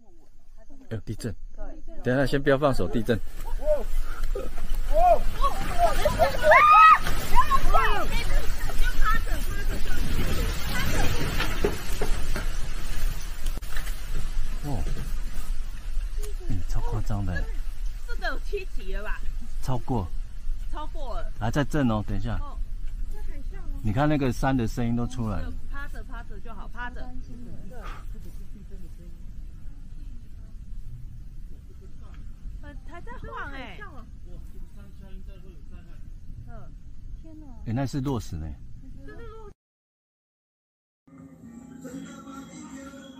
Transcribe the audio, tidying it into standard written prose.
有地震。等一下，先不要放手，地震。哦，超夸张的。 这个有7级了吧？ 超过了。还在震哦，等一下。哦，这很像哦。你看那个山的声音都出来了。 趴着就好，趴着。还在晃哎。天哪！ 哎，那是落石呢。